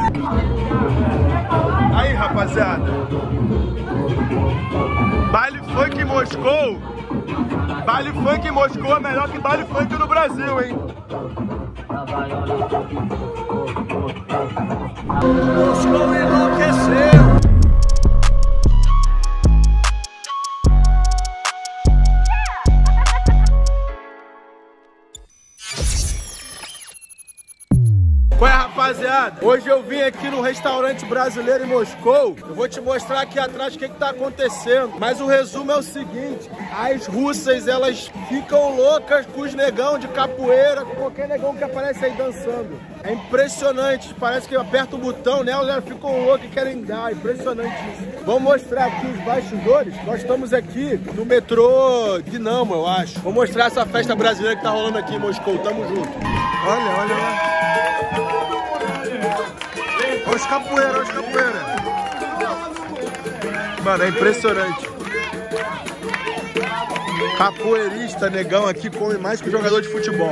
Aí, rapaziada. Baile funk em Moscou. Baile funk em Moscou é melhor que baile funk no Brasil, hein? Moscou enlouqueceu. Qual é, rapaziada? Hoje eu vim aqui no restaurante brasileiro em Moscou. Eu vou te mostrar aqui atrás o que tá acontecendo. Mas o resumo é o seguinte: as russas, elas ficam loucas com os negão de capoeira, com qualquer negão que aparece aí dançando. É impressionante. Parece que aperta o botão, né? Elas ficam loucas e querem dar. Impressionante isso. Vamos mostrar aqui os bastidores. Nós estamos aqui no metrô Dinamo, eu acho. Vou mostrar essa festa brasileira que tá rolando aqui em Moscou. Tamo junto. Olha, olha lá. Olha os capoeiras, olha os capoeiras. Mano, é impressionante. Capoeirista, negão aqui come mais que jogador de futebol.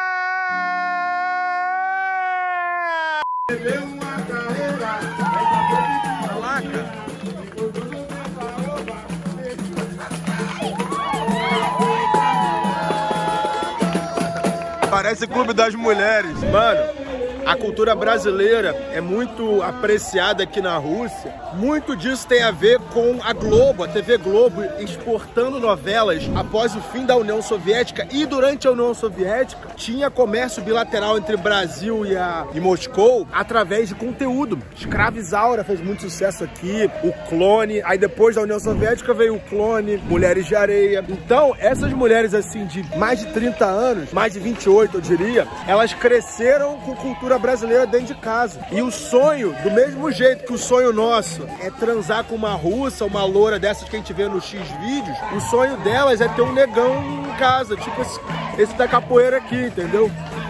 Parece Clube das Mulheres. Mano, a cultura brasileira é muito apreciada aqui na Rússia. Muito disso tem a ver com a Globo, a TV Globo, exportando novelas após o fim da União Soviética. E durante a União Soviética tinha comércio bilateral entre Brasil e Moscou através de conteúdo. Escravizaura fez muito sucesso aqui, o Clone. Aí depois da União Soviética veio o Clone, Mulheres de Areia. Então essas mulheres assim de mais de 30 anos, mais de 28 eu diria, elas cresceram com cultura brasileira dentro de casa. E o sonho, do mesmo jeito que o sonho nosso é transar com uma russa, uma loura dessas que a gente vê nos X-Vídeos, o sonho delas é ter um negão em casa, tipo esse da capoeira aqui, entendeu?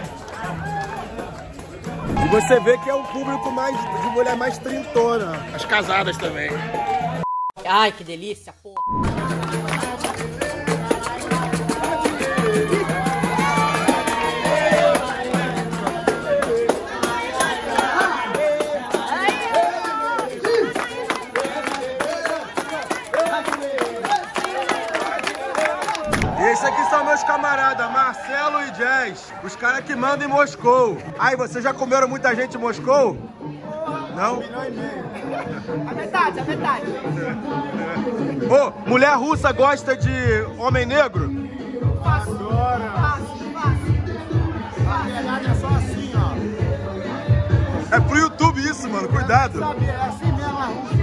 E você vê que é um público mais de mulher mais trintona, as casadas também. Ai, que delícia, porra. Esses aqui são meus camaradas, Marcelo e Jazz, os caras que mandam em Moscou. Aí, vocês já comeram muita gente em Moscou? Não? A metade, a metade. Ô, mulher russa gosta de homem negro? Adora. Na verdade é só assim, ó. É pro YouTube isso, mano, cuidado. Sabe, é assim mesmo a russa.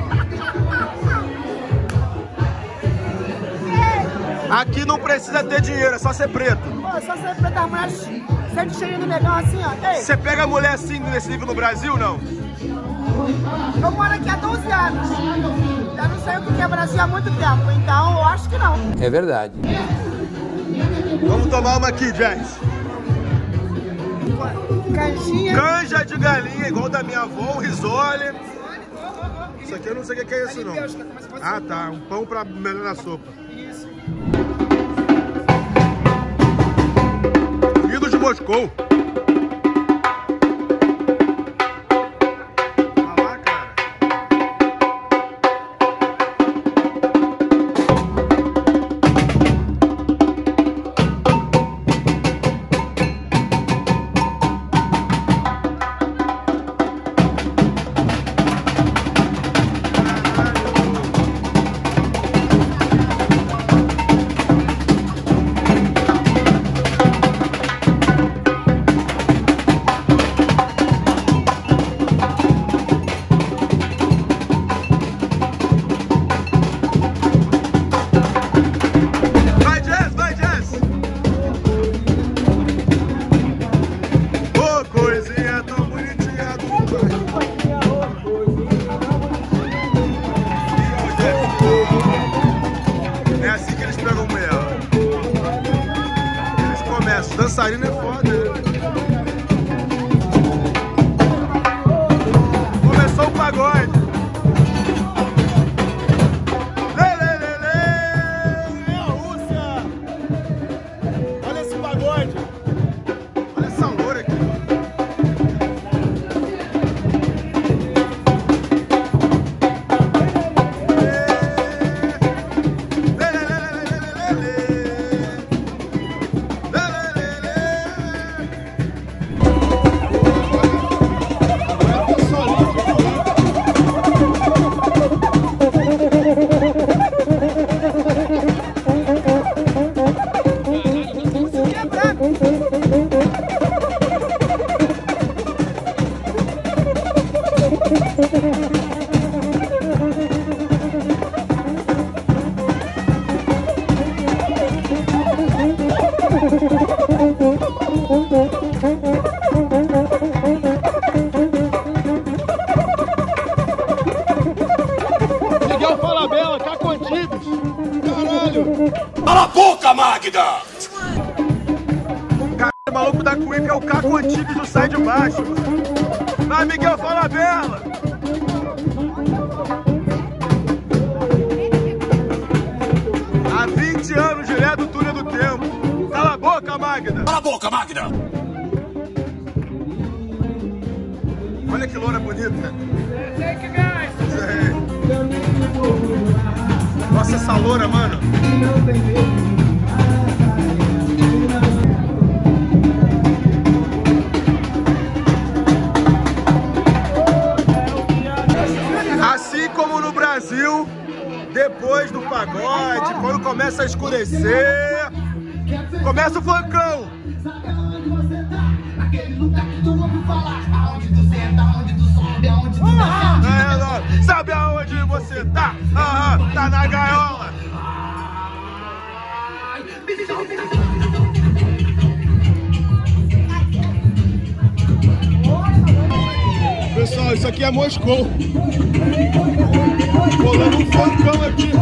Aqui não precisa ter dinheiro, é só ser preto. Pô, só ser preto, as mulheres sempre cheirinho do negão assim, ó. Ei, Você pega mulher assim nesse nível no Brasil, não? eu moro aqui há 12 anos. Eu não sei o que é Brasil há muito tempo, então eu acho que não. É verdade. Vamos tomar uma aqui, Jazz. Canjinha. Canja de galinha, igual da minha avó, um risole. Isso aqui eu não sei o que é isso, não. Ah, tá. Um pão pra melhorar a sopa. Isso. Vindo de Moscou. Olha lá, cara. Miguel Falabella, Caco Antibes. Caralho. Cala a boca, Magda! Caralho, o maluco da cuica é o Caco Antibes do Sai de Baixo. Vai, Miguel Falabella. Há 20 anos direto do túnel do tempo. Cala a boca, Magda. Cala a boca, Magda! Olha que loura bonita. Nossa, essa loura, mano. Assim como no Brasil, depois do pagode, quando começa a escurecer, começa o funkão. Sabe aonde você tá? Tá na gaiola. Pessoal, isso aqui é Moscou. Rolando um funkão aqui.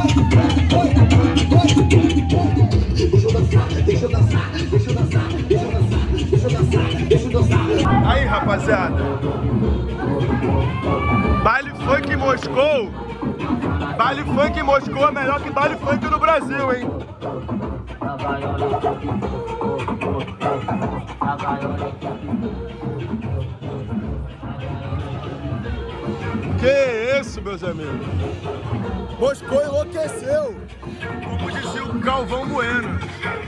Aí, rapaziada. Baile funk em Moscou. Baile funk em Moscou é melhor que baile funk no Brasil, hein? Que isso, meus amigos? Moscou enlouqueceu, como dizia o Galvão Bueno.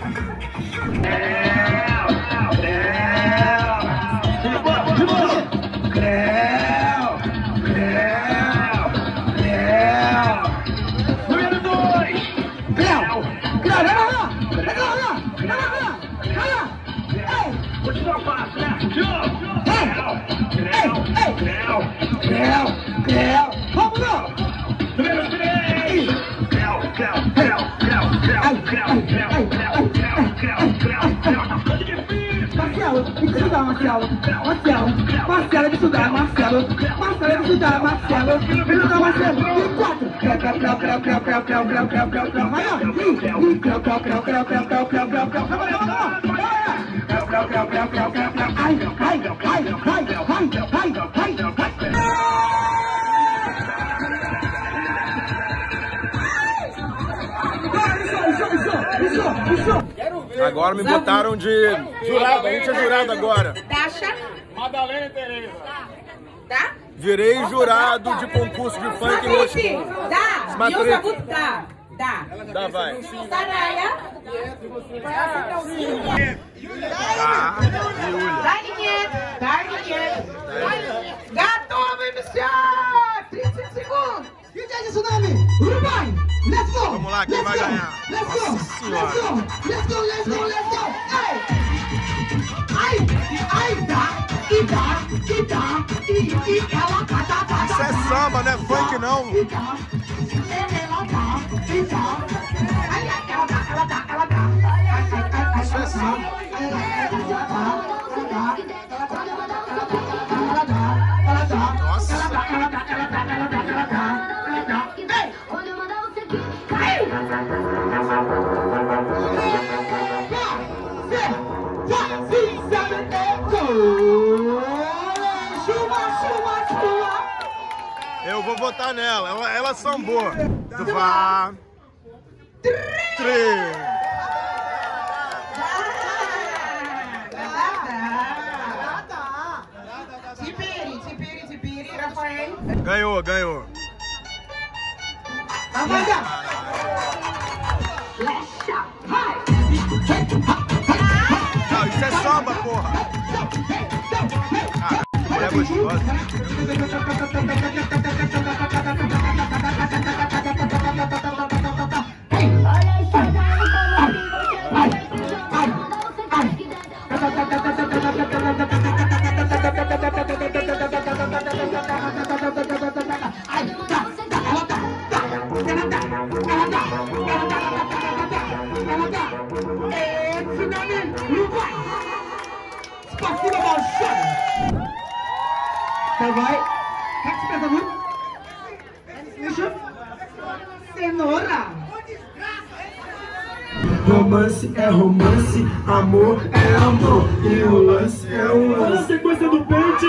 Marcelo de estudar, Marcelo de estudar, Marcelo e 4. Agora me botaram de jurado, a gente é jurado agora. Tasha? Madalena Tereza. Tá? Virei jurado de concurso de funk em Moscou. Dá! Смотри. Dá! Dá, vai. Старая. Готовы, все! 30 segundos! DJ de Tsunami, Uruguai, let's go! Vamos lá, quem vai ganhar? Let's go! Nossa senhora. Let's go! Let's go! Let's go! Ai! Ai! Dá! E dá! E dá! E ela tá! Isso é samba, não é funk não. E dá! Ela dá! E dá! Ai, ela dá! Isso é samba. Eu vou votar nela, ela sambou. 2, 3. Tipiri, Rafael. Ganhou. Não, isso é samba, porra. Ah, que mulher gostosa. Vai. Cenoura. Romance é romance, amor é amor, e o lance é o lance. Olha a sequência do pente.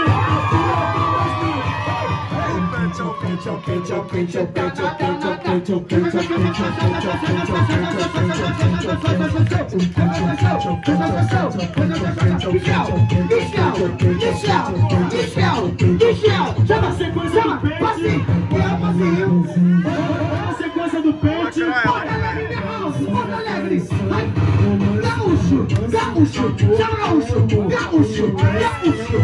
Chama a sequência do pente. A sequência do pente. Porto Alegre. Gaúcho, gaúcho, chama gaúcho, gaúcho, gaúcho,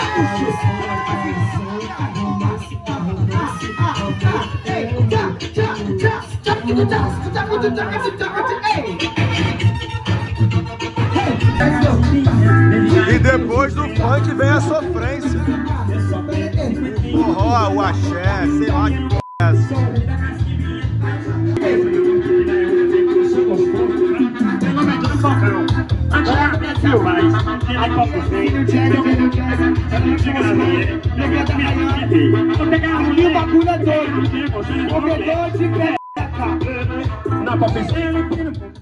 E depois do funk vem a sofrência. O forró, o axé, sei lá que porra é essa. E o bagulho é doido. Corredor de peca.